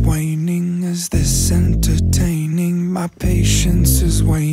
waning? Is this entertaining? My patience is waning.